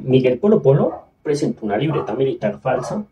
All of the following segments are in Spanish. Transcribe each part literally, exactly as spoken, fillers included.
Miguel Polo Polo presentó una libreta militar falsa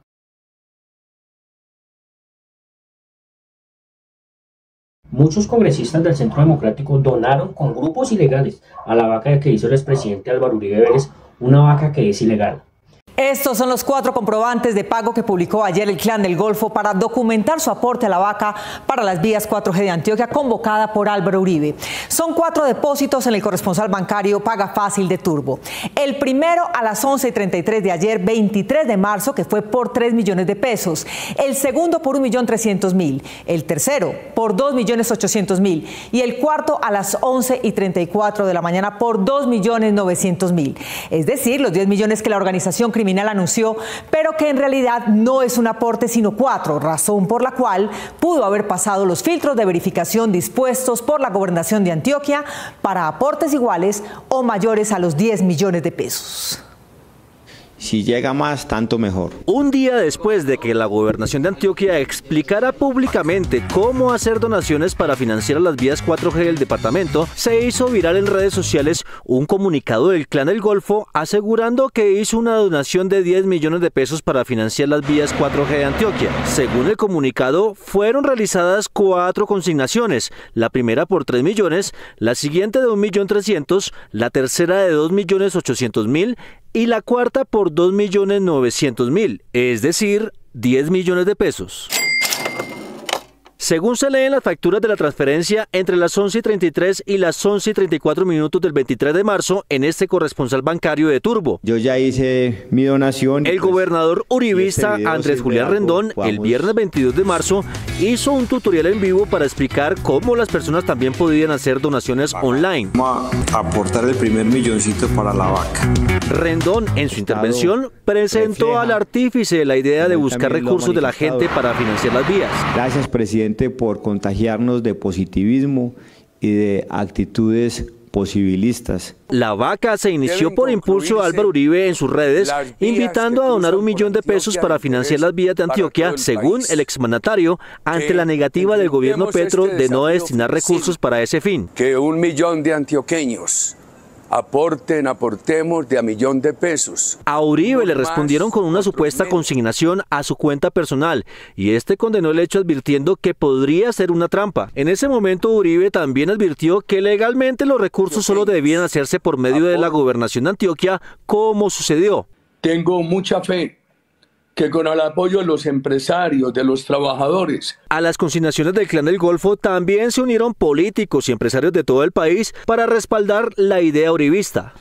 Muchos congresistas del Centro Democrático donaron con grupos ilegales a la vaca que hizo el expresidente Álvaro Uribe Vélez, una vaca que es ilegal. Estos son los cuatro comprobantes de pago que publicó ayer el Clan del Golfo para documentar su aporte a la vaca para las vías cuatro G de Antioquia convocada por Álvaro Uribe. Son cuatro depósitos en el corresponsal bancario Paga Fácil de Turbo. El primero a las once y treinta y tres de ayer, veintitrés de marzo, que fue por tres millones de pesos. El segundo por un millón trescientos mil. El tercero por dos millones ochocientos mil. Y el cuarto a las once y treinta y cuatro de la mañana por dos millones novecientos mil. Es decir, los diez millones que la organización criminal criminal anunció, pero que en realidad no es un aporte sino cuatro, razón por la cual pudo haber pasado los filtros de verificación dispuestos por la Gobernación de Antioquia para aportes iguales o mayores a los diez millones de pesos. Si llega más, tanto mejor. Un día después de que la Gobernación de Antioquia explicara públicamente cómo hacer donaciones para financiar las vías cuatro G del departamento, se hizo viral en redes sociales un comunicado del Clan del Golfo asegurando que hizo una donación de diez millones de pesos para financiar las vías cuatro G de Antioquia. Según el comunicado, fueron realizadas cuatro consignaciones, la primera por tres millones, la siguiente de un millón trescientos, la tercera de dos millones ochocientos mil y la cuarta por dos millones novecientos mil, es decir, diez millones de pesos. Según se lee en las facturas de la transferencia, entre las once y treinta y tres y las once y treinta y cuatro minutos del veintitrés de marzo, en este corresponsal bancario de Turbo. Yo ya hice mi donación. El pues, gobernador uribista este Andrés Julián Rendón, algo, el viernes veintidós de marzo, hizo un tutorial en vivo para explicar cómo las personas también podían hacer donaciones online. Vamos a aportar el primer milloncito para la vaca. Rendón, en su intervención, presentó refleja. al artífice la idea de buscar recursos de la gente para financiar las vías. Gracias, presidente, por contagiarnos de positivismo y de actitudes posibilistas. La vaca se inició por impulso de Álvaro Uribe en sus redes, invitando a donar un millón de pesos para financiar las vías de Antioquia, según el exmandatario, ante la negativa del gobierno Petro de no destinar recursos para ese fin. Que un millón de antioqueños aporten, aportemos de a millón de pesos. A Uribe le respondieron con una supuesta consignación a su cuenta personal y este condenó el hecho advirtiendo que podría ser una trampa. En ese momento Uribe también advirtió que legalmente los recursos solo debían hacerse por medio de la Gobernación de Antioquia, como sucedió. Tengo mucha fe que con el apoyo de los empresarios, de los trabajadores. A las consignaciones del Clan del Golfo también se unieron políticos y empresarios de todo el país para respaldar la idea uribista.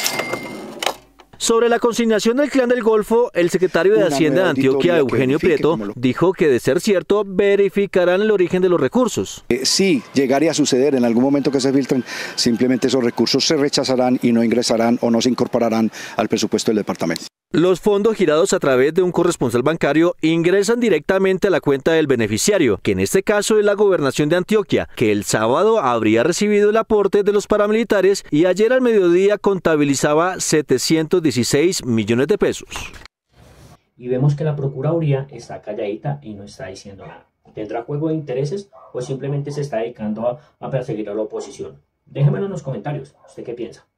Sobre la consignación del Clan del Golfo, el secretario de Hacienda de Antioquia, Eugenio Prieto, dijo que de ser cierto, verificarán el origen de los recursos. Eh, sí, llegaría a suceder en algún momento que se filtren, simplemente esos recursos se rechazarán y no ingresarán o no se incorporarán al presupuesto del departamento. Los fondos girados a través de un corresponsal bancario ingresan directamente a la cuenta del beneficiario, que en este caso es la Gobernación de Antioquia, que el sábado habría recibido el aporte de los paramilitares y ayer al mediodía contabilizaba setecientos dieciséis millones de pesos. Y vemos que la Procuraduría está calladita y no está diciendo nada. ¿Tendrá juego de intereses o simplemente se está dedicando a, a perseguir a la oposición? Déjenmelo en los comentarios. ¿Usted qué piensa?